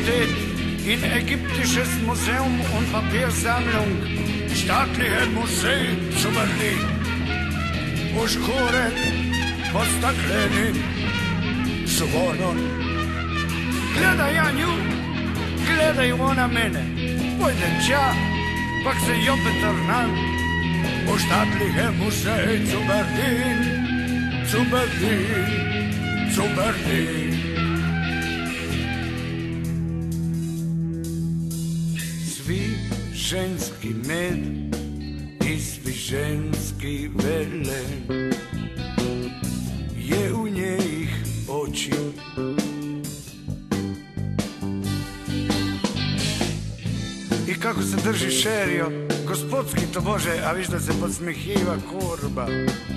Universität, in Ägyptisches Museum und Papiersammlung, Staatliche Museum zu Berlin. U škure po staklenim zvonom. Gleda ja nju, gleda i ona mene. Pojdem ća, pak se i opet vrnem u Staatliche Museum zu Berlin, zu Berlin, zu Berlin. Svi ženski med i svi ženski velen je u njejih oči. I kako se drži šerio, gospodski to bože, a viš da se podsmehiva kurba.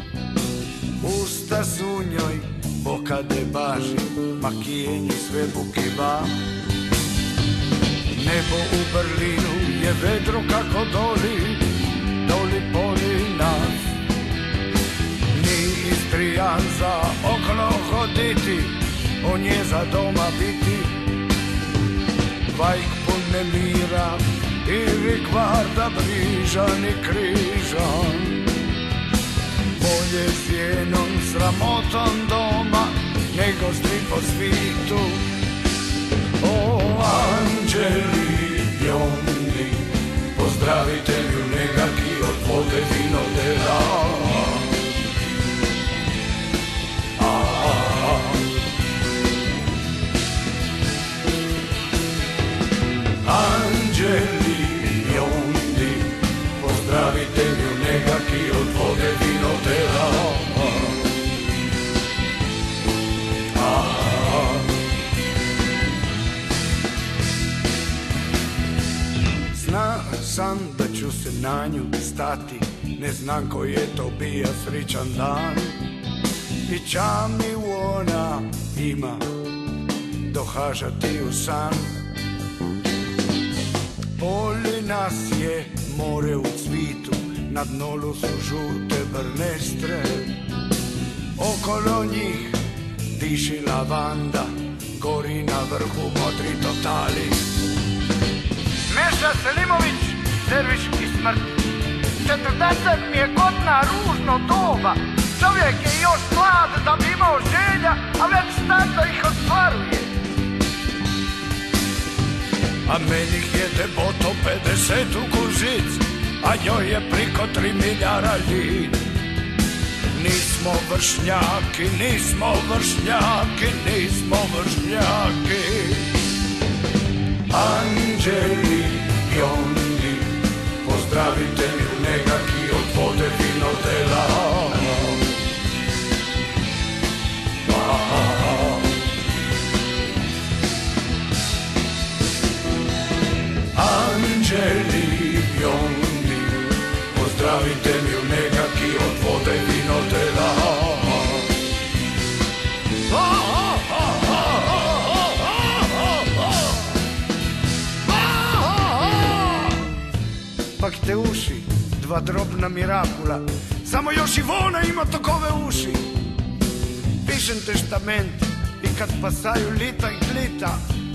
Usta su njoj bokade baži, makijenju sve bukiva. Nebo u Berlinu je vedro kako doli, doli poli nas. Ni Istrijan za okolo hoditi, on je za doma biti. Vajk pun nemira i rikvarda brižan i križan. Bolje s jednom sramotom doma nego stri po svitu. O anđeli biondi, pozdravite ju nekaki od vode vinodela. Anđeli biondi, pozdravite ju nekaki od vode vinodela. Zna sam da ću se na nju stati, ne znam koji je to bija srećan dan. I ča mi ona ima dohažati u san. Poli nas je more u cvitu, na dnolu su žute brnestre. Okolo njih diši lavanda, gori na vrhu modri totali. Meša Selimović, Derviški smrt. 40 mi je godina ružno doba. Čovjek je još mlad da bi imao želja, a već starta ih ostvaruje. A meni je deboto 50 u kužic, a njoj je priko 3 milijara ljid. Nismo vršnjaki, nismo vršnjaki, nismo vršnjaki. Anđeli biondi, pozdravite ju nekaki od vode vinodela. Anđeli biondi, pozdravite ju nekaki od vode vinodela. Pak te uši, dva drobna mirakula, samo još Ivona ima takove uši. Pišem testament i kad pasaju lita i glita,